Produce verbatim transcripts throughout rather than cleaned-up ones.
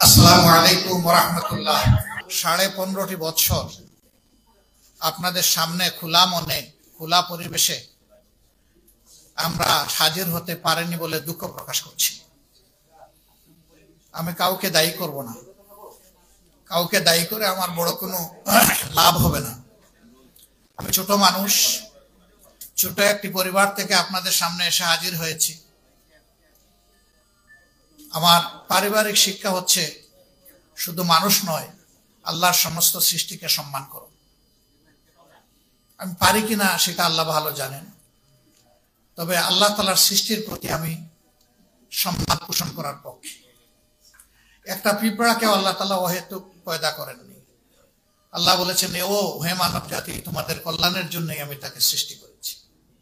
আসসালামু আলাইকুম ওয়া রাহমাতুল্লাহ। সাড়ে পনেরোটি বছর আপনাদের সামনে খোলা মনে খোলা পরিবেশে আমরা হাজির হতে পারিনি বলে দুঃখ প্রকাশ করছি। আমি কাউকে দায়ী করব না, কাউকে দায়ী করে আমার বড় কোনো লাভ হবে না। আমি ছোট মানুষ, ছোট একটি পরিবার থেকে আপনাদের সামনে এসে হাজির হয়েছি। আমার পারিবারিক শিক্ষা হচ্ছে শুধু মানুষ নয়, আল্লাহর সমস্ত সৃষ্টিকে সম্মান করো। আমি পারি কিনা সেটা আল্লাহ ভালো জানেন, তবে আল্লাহ তাআলার সৃষ্টির প্রতি আমি সম্মান পোষণ করার পক্ষে। একটা পিঁপড়াকে আল্লাহ তাআলা অহেতুক পয়দা করেননি। আল্লাহ বলেছেন, ও হে মানব জাতি, তোমাদের কল্যাণের জন্যই আমি তাকে সৃষ্টি করেছি।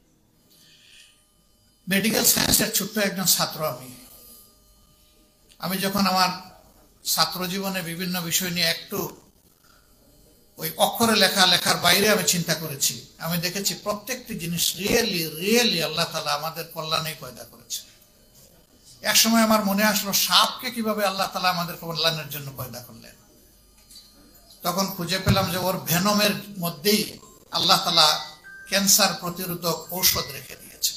মেডিকেল সায়েন্সের ছোট্ট একজন ছাত্র আমি আমি যখন আমার ছাত্র জীবনে বিভিন্ন বিষয় নিয়ে একটু ওই অক্ষরে লেখা লেখার বাইরে আমি চিন্তা করেছি, আমি দেখেছি প্রত্যেকটি জিনিস রিয়েলি রিয়েলি আল্লাহ তাআলা আমাদের কল্যাণেই পয়দা করেছে। এক সময় আমার মনে আসলো, সাপকে কিভাবে আল্লাহ তাআলা আমাদের কল্যাণের জন্য পয়দা করলেন। তখন খুঁজে পেলাম যে ওর ভেনমের মধ্যেই আল্লাহ তাআলা ক্যান্সার প্রতিরোধক ঔষধ রেখে দিয়েছে।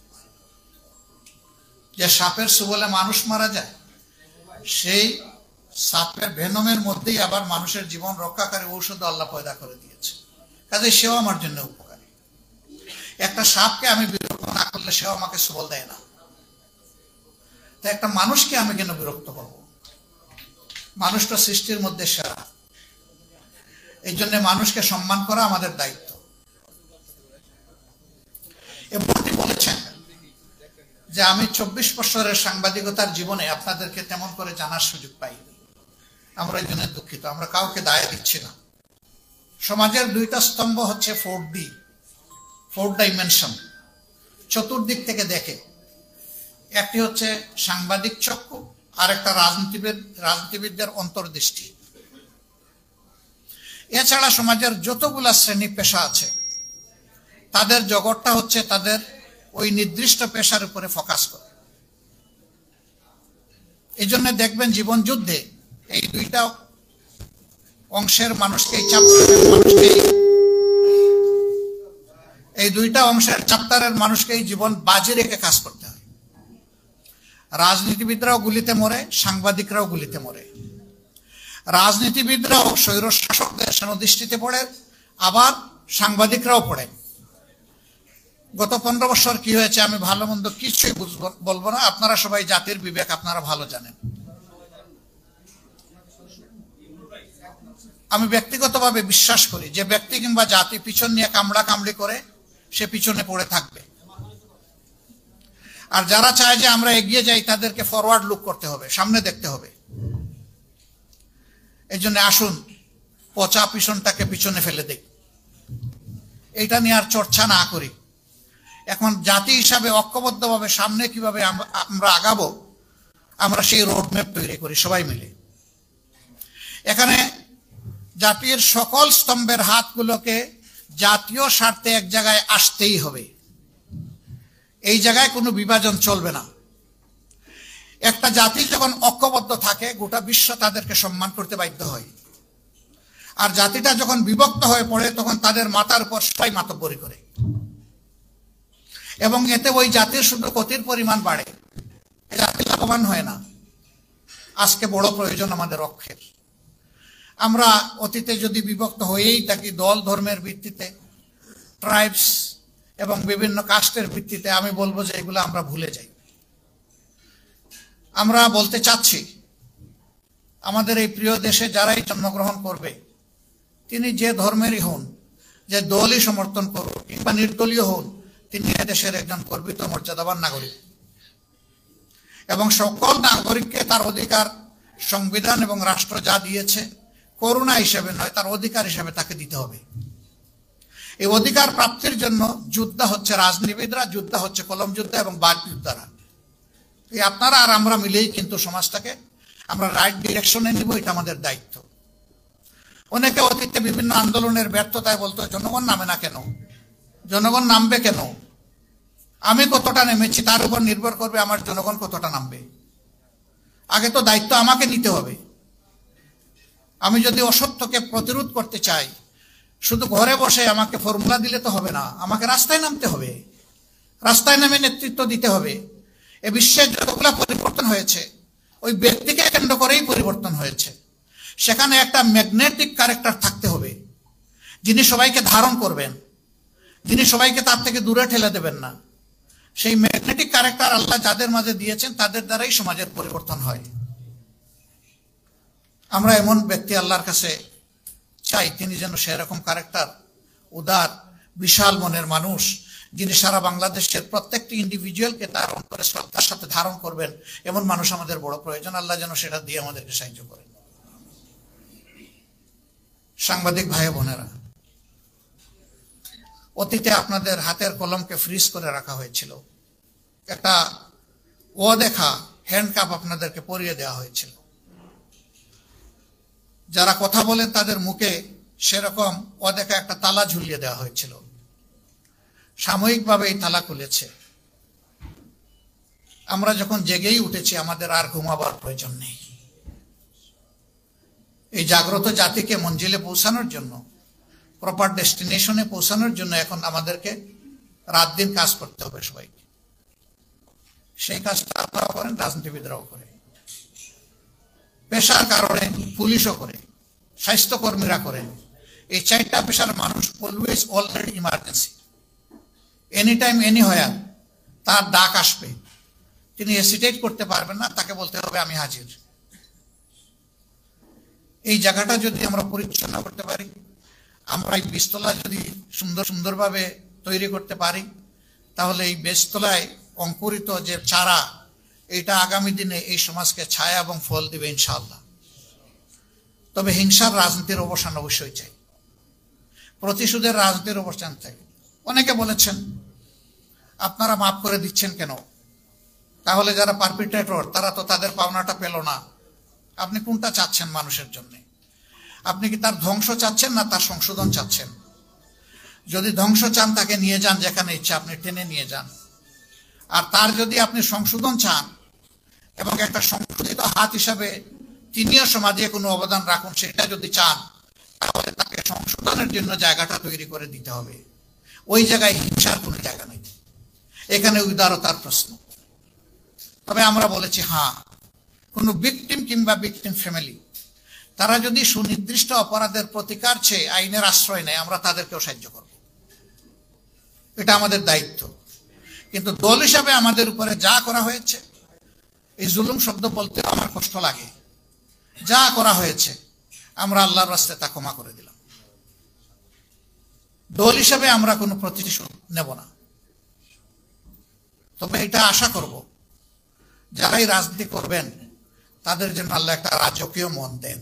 যে সাপের ছোবলে মানুষ মারা যায়, সেই সাপের ভেনমের মধ্যেই আবার মানুষের জীবন রক্ষাকারী ঔষধ আল্লাহ পয়দা করে দিয়েছে। কাজে সেও আমার জন্য উপকারী। একটা সাপকে আমি বিরক্ত না করলে সেও আমাকে ছোবল দেয় না, তাই একটা মানুষকে আমি কেন বিরক্ত করব? মানুষটা সৃষ্টির মধ্যে সেরা। এই জন্য মানুষকে সম্মান করা আমাদের দায়িত্ব। এবং বলেছেন যে আমি চব্বিশ বছরের সাংবাদিকতার জীবনে আপনাদেরকে তেমন করে জানার সুযোগ পাইনি। আমরা এই জন্য দুঃখিত, আমরা কাউকে দায় দিচ্ছি না। সমাজের দুইটা স্তম্ভ হচ্ছে ফোর ডি, ফোর ডাইমেনশন, চতুর্দিক থেকে দেখে। একটি হচ্ছে সাংবাদিক চক্ষু, আর একটা রাজনীতিবিদ রাজনীতিবিদদের অন্তর্দৃষ্টি। এছাড়া সমাজের যতগুলা শ্রেণী পেশা আছে, তাদের জগৎটা হচ্ছে তাদের ওই নির্দিষ্ট পেশার উপরে ফোকাস করে। এই জন্য দেখবেন জীবন যুদ্ধে এই দুইটা অংশের মানুষকে মানুষকে এই দুইটা অংশের চ্যাপ্টারের মানুষকে জীবন বাজি রেখে কাজ করতে হয়। রাজনীতিবিদরাও গুলিতে মরে, সাংবাদিকরাও গুলিতে মরে। রাজনীতিবিদরাও স্বৈর শাসকদের সেনদৃষ্টিতে পড়ে, আবার সাংবাদিকরাও পড়ে। গত পনেরো বছর কি হয়েছে আমি ভালো মন্দ কিছুই বলবো না, আপনারা সবাই জাতির বিবেক আপনারা ভালো জানেন। আমি ব্যক্তিগতভাবে বিশ্বাস করি যে ব্যক্তি কিংবা জাতি পিছন নিয়ে কামড়া কামড়ি করে সে পিছনে পড়ে থাকবে। আর যারা চায় যে আমরা এগিয়ে যাই, তাদেরকে ফরওয়ার্ড লুক করতে হবে, সামনে দেখতে হবে। এই জন্য আসুন পচা পিছনটাকে পিছনে ফেলে দেই, এইটা নিয়ে আর চর্চা না করি। এখন জাতি হিসাবে ঐক্যবদ্ধভাবে সামনে কিভাবে আমরা আগাবো, আমরা সেই রোডম্যাপ তৈরি করি সবাই মিলে। এখানে জাতির সকল স্তম্ভের হাতগুলোকে জাতীয় স্বার্থে এক জায়গায় আসতেই হবে। এই জায়গায় কোনো বিভাজন চলবে না। একটা জাতি যখন ঐক্যবদ্ধ থাকে, গোটা বিশ্ব তাদেরকে সম্মান করতে বাধ্য হয়। আর জাতিটা যখন বিভক্ত হয়ে পড়ে, তখন তাদের মাথার উপর সবাই মাতব্বরি করে, এবং এতে ওই জাতির শুধু ক্ষতির পরিমাণ বাড়ে, জাতি লাভবান হয় না। আজকে বড় প্রয়োজন আমাদের ঐক্যের। আমরা অতীতে যদি বিভক্ত হয়েই থাকি দল ধর্মের ভিত্তিতে, ট্রাইবস এবং বিভিন্ন কাস্টের ভিত্তিতে, আমি বলবো যে এগুলো আমরা ভুলে যাই। আমরা বলতে চাচ্ছি, আমাদের এই প্রিয় দেশে যারাই জন্মগ্রহণ করবে, তিনি যে ধর্মেরই হন, যে দলই সমর্থন করুন কিংবা নির্দলীয় হন, তিনি দেশের একজন গর্বিত মর্যাদাবান নাগরিক। এবং সকল নাগরিককে তার অধিকার সংবিধান এবং রাষ্ট্র যা দিয়েছে, করুণা হিসেবে নয়, তার অধিকার হিসেবে তাকে দিতে হবে। এই অধিকার প্রাপ্তির জন্য যোদ্ধা হচ্ছে রাজনীতিবিদরা, যোদ্ধা হচ্ছে কলম যোদ্ধা এবং বাক যোদ্ধারা। এই আপনারা আর আমরা মিলেই কিন্তু সমাজটাকে আমরা রাইট ডিরেকশনে নিব, এটা আমাদের দায়িত্ব। অনেকে অতীতে বিভিন্ন আন্দোলনের ব্যর্থতায় বলতো, জনগণ নামে না কেন, জনগণ নামবে কেন? আমি কতটা নেমেছি তার উপর নির্ভর করবে আমার জনগণ কতটা নামবে। আগে তো দায়িত্ব আমাকে নিতে হবে। আমি যদি অসত্যকে প্রতিরোধ করতে চাই, শুধু ঘরে বসে আমাকে ফর্মুলা দিলে তো হবে না, আমাকে রাস্তায় নামতে হবে, রাস্তায় নামে নেতৃত্ব দিতে হবে। এ বিশ্বের যতগুলা পরিবর্তন হয়েছে ওই ব্যক্তিকে কেন্দ্র করেই পরিবর্তন হয়েছে। সেখানে একটা ম্যাগনেটিক ক্যারেক্টার থাকতে হবে, যিনি সবাইকে ধারণ করবেন, যিনি সবাইকে তার থেকে দূরে ঠেলে দেবেন না। সেই ম্যাগনেটিক ক্যারেক্টার আল্লাহ যাদের মাঝে দিয়েছেন তাদের দ্বারাই সমাজের পরিবর্তন হয়। আমরা এমন ব্যক্তি আল্লাহর কাছে চাই, তিনি যেন সেরকম ক্যারেক্টার, উদার বিশাল মনের মানুষ, যিনি সারা বাংলাদেশের প্রত্যেকটি ইন্ডিভিজুয়ালকে তার অন্তরে শ্রদ্ধার সাথে ধারণ করবেন, এমন মানুষ আমাদের বড় প্রয়োজন। আল্লাহ যেন সেটা দিয়ে আমাদেরকে সাহায্য করেন। সাংবাদিক ভাই বোনেরা, অতীতে আপনাদের হাতের কলমকে ফ্রিজ করে রাখা হয়েছিল, একটা অদেখা হ্যান্ডকাপ আপনাদেরকে পরিয়ে দেওয়া হয়েছিল। যারা কথা বলেন তাদের মুখে সেরকম অদেখা একটা তালা ঝুলিয়ে দেওয়া হয়েছিল। সাময়িকভাবে এই তালা খুলেছে। আমরা যখন জেগেই উঠেছি, আমাদের আর ঘুমাবার প্রয়োজন নেই। এই জাগ্রত জাতিকে মঞ্জিলে পৌঁছানোর জন্য, প্রপার ডেস্টিনেশনে পৌঁছানোর জন্য এখন আমাদেরকে রাত দিন কাজ করতে হবে সবাইকে। সেই কাজটা আপনারাও করেন, রাজনীতিবিদরাও করে, পেশার কারণে পুলিশও করে, স্বাস্থ্যকর্মীরা করেন। এই চারটা পেশার মানুষ always already emergency, any time anywhere তার ডাক আসবে, তিনি হেসিটেট করতে পারবেন না, তাকে বলতে হবে আমি হাজির। এই জায়গাটা যদি আমরা পরিচ্ছন্ন করতে পারি, আমরা এই বীজতলা যদি সুন্দর সুন্দরভাবে তৈরি করতে পারি, তাহলে এই বীজতলায় অঙ্কুরিত যে চারা, এটা আগামী দিনে এই সমাজকে ছায়া এবং ফল দিবে ইনশাআল্লাহ। তবে হিংসার রাজনীতির অবসান অবশ্যই চাই, প্রতিশোধের রাজনীতির অবসান চাই। অনেকে বলেছেন আপনারা মাফ করে দিচ্ছেন কেন, তাহলে যারা পারপিট্রেটর তারা তো তাদের পাওনাটা পেল না। আপনি কোনটা চাচ্ছেন মানুষের জন্য? আপনি কি তার ধ্বংস চাচ্ছেন না তার সংশোধন চাচ্ছেন? যদি ধ্বংস চান, তাকে নিয়ে যান যেখানে ইচ্ছা, আপনি টেনে নিয়ে যান। আর তার যদি আপনি সংশোধন চান এবং একটা সংশোধিত হাত হিসাবে তিনিও সমাজে কোনো অবদান রাখুন, সেটা যদি চান, তাহলে তাকে সংশোধনের জন্য জায়গাটা তৈরি করে দিতে হবে। ওই জায়গায় হিংসার কোনো জায়গা নেই, এখানে উদারতার প্রশ্ন। তবে আমরা বলেছি, হ্যাঁ, কোনো ভিকটিম কিংবা ভিকটিম ফ্যামিলি তারা যদি সুনির্দিষ্ট অপরাধের প্রতিকার চেয়ে আইনের আশ্রয় নেয়, আমরা তাদেরকেও সাহায্য করব, এটা আমাদের দায়িত্ব। কিন্তু দল হিসাবে আমাদের উপরে যা করা হয়েছে, এই জুলুম শব্দ বলতে আমার কষ্ট লাগে, যা করা হয়েছে আমরা আল্লাহর রাস্তায় তা ক্ষমা করে দিলাম। দল হিসাবে আমরা কোনো প্রতিশোধ নেব না। তবে এটা আশা করব, যারাই রাজনীতি করবেন তাদের জন্য আল্লাহ একটা রাজকীয় মন দেন,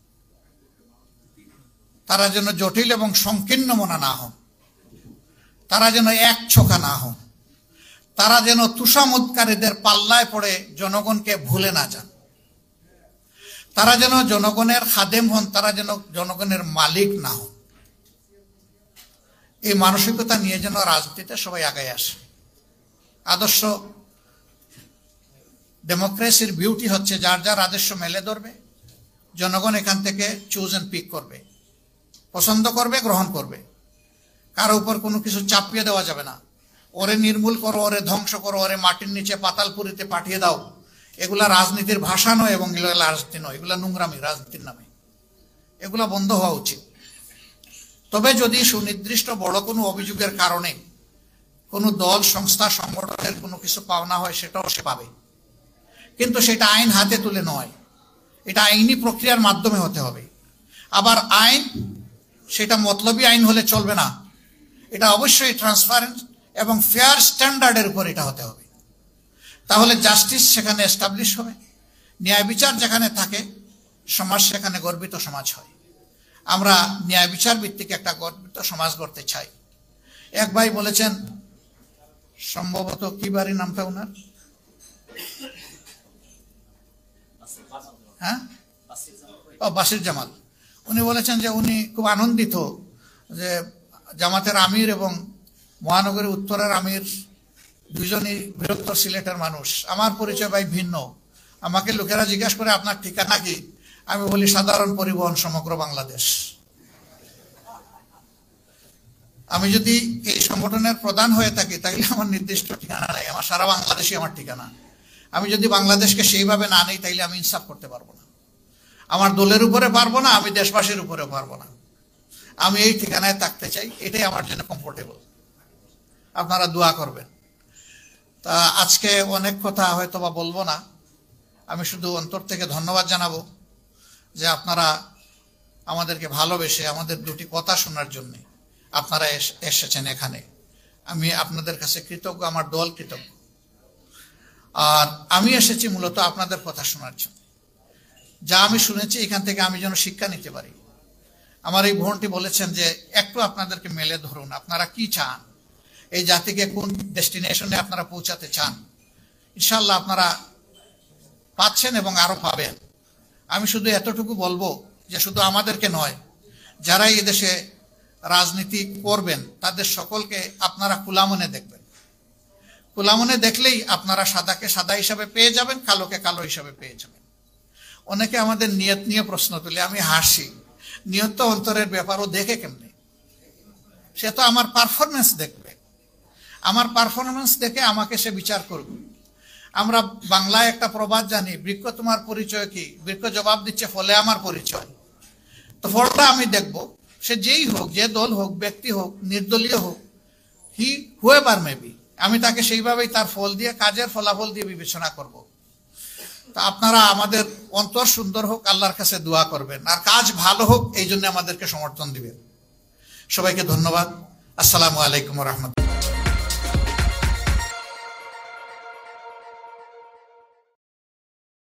তারা যেন জটিল এবং সংকীর্ণ মনা না হন, তারা যেন এক ছোকা না হন, তারা যেন তুষামোদকারীদের পাল্লায় পড়ে জনগণকে ভুলে না যান, তারা যেন জনগণের খাদেম হন, তারা যেন জনগণের মালিক না হন। এই মানসিকতা নিয়ে যেন রাজনীতিতে সবাই আগায় আসে। আদর্শ ডেমোক্রেসির বিউটি হচ্ছে যার যার আদর্শ মেলে ধরবে, জনগণ এখান থেকে চুজ এন্ড পিক করবে, পছন্দ করবে, গ্রহণ করবে। কারো উপর কোনো কিছু চাপিয়ে দেওয়া যাবে না। ওরে নির্মূল করো, ওরে ধ্বংস করো, ওরে মাটির নিচে পাতালপুরিতে পাঠিয়ে দাও, এগুলা রাজনীতির ভাষা নয় এবং এগুলো রাজনীতি নয়, এগুলা নোংরামি রাজনীতির নামে, এগুলা বন্ধ হওয়া উচিত। তবে যদি সুনির্দিষ্ট বড় কোনো অভিযোগের কারণে কোনো দল, সংস্থা, সংগঠনের কোনো কিছু পাওনা হয়, সেটাও সে পাবে, কিন্তু সেটা আইন হাতে তুলে নয়, এটা আইনি প্রক্রিয়ার মাধ্যমে হতে হবে। আবার আইন সেটা মতলবী আইন হলে চলবে না, এটা অবশ্যই ট্রান্সপারেন্ট এবং ফেয়ার স্ট্যান্ডার্ডের উপর এটা হতে হবে। তাহলে জাস্টিস সেখানে এস্টাবলিশ হবে, ন্যায় বিচার যেখানে থাকে, সমাজ সেখানে গর্বিত সমাজ হয়। আমরা ন্যায় বিচার ভিত্তিক একটা গর্বিত সমাজ গড়তে চাই। এক ভাই বলেছেন, সম্ভবত কি বাড়ি নামটা ওনার, হ্যাঁ, ও বাসির জামাল, উনি বলেছেন যে উনি খুব আনন্দিত যে জামাতের আমির এবং মহানগরীর উত্তরের আমির দুজনই বৃহত্তর সিলেটের মানুষ। আমার পরিচয় ভাই ভিন্ন, আমাকে লোকেরা জিজ্ঞাসা করে আপনার ঠিকানা কি, আমি বলি সাধারণ পরিবহন সমগ্র বাংলাদেশ। আমি যদি এই সংগঠনের প্রধান হয়ে থাকি তাহলে আমার নির্দিষ্ট ঠিকানা নাই, আমার সারা বাংলাদেশই আমার ঠিকানা। আমি যদি বাংলাদেশকে সেইভাবে না নেই তাইলে আমি ইনসাফ করতে পারবো না, আমার দলের উপরে পারবো না, আমি দেশবাসীর উপরে পারবো না। আমি এই ঠিকানায় থাকতে চাই, এটাই আমার জন্য কমফোর্টেবল। আপনারা দোয়া করবেন। তা আজকে অনেক কথা হয়তো বা বলবো না, আমি শুধু অন্তর থেকে ধন্যবাদ জানাবো যে আপনারা আমাদেরকে ভালোবেসে আমাদের দুটি কথা শোনার জন্য আপনারা এসেছেন এখানে। আমি আপনাদের কাছে কৃতজ্ঞ, আমার দল কৃতজ্ঞ। আর আমি এসেছি মূলত আপনাদের কথা শোনার জন্য। যা আমি শুনেছি এখান থেকে আমি যেন শিক্ষা নিতে পারি। আমার এই বোনটি বলেছেন যে একটু আপনাদেরকে মেলে ধরুন, আপনারা কি চান, এই জাতিকে কোন ডেস্টিনেশনে আপনারা পৌঁছাতে চান। ইনশাল্লাহ আপনারা পাচ্ছেন এবং আরো পাবেন। আমি শুধু এতটুকু বলবো যে শুধু আমাদেরকে নয়, যারা এই দেশে রাজনীতি করবেন তাদের সকলকে আপনারা খোলা মনে দেখবেন। খোলা মনে দেখলেই আপনারা সাদাকে সাদা হিসাবে পেয়ে যাবেন, কালোকে কালো হিসাবে পেয়ে যাবেন। অনেকে আমাদের নিয়ত নিয়ে প্রশ্ন তুলে, আমি হাসি। নিয়ত তো অন্তরের ব্যাপারও দেখে কেমনে? সে তো আমার পারফরমেন্স দেখবে, আমার পারফরমেন্স দেখে আমাকে সে বিচার করবে। আমরা বাংলায় একটা প্রবাদ জানি, বৃক্ষ তোমার পরিচয় কি? বৃক্ষ জবাব দিচ্ছে ফলে আমার পরিচয়। তো ফলটা আমি দেখব, সে যেই হোক, যে দল হোক, ব্যক্তি হোক, নির্দলীয় হোক, হি হুয়েভার মে বি, আমি তাকে সেইভাবেই তার ফল দিয়ে, কাজের ফলাফল দিয়ে বিবেচনা করব। তা আপনারা আমাদের অন্তর সুন্দর হোক, আল্লাহর কাছে দোয়া করবেন, আর কাজ ভালো হোক এই জন্য আমাদেরকে সমর্থন দিবেন। সবাইকে ধন্যবাদ। আসসালামু আলাইকুম ওয়া রাহমাতুল্লাহ।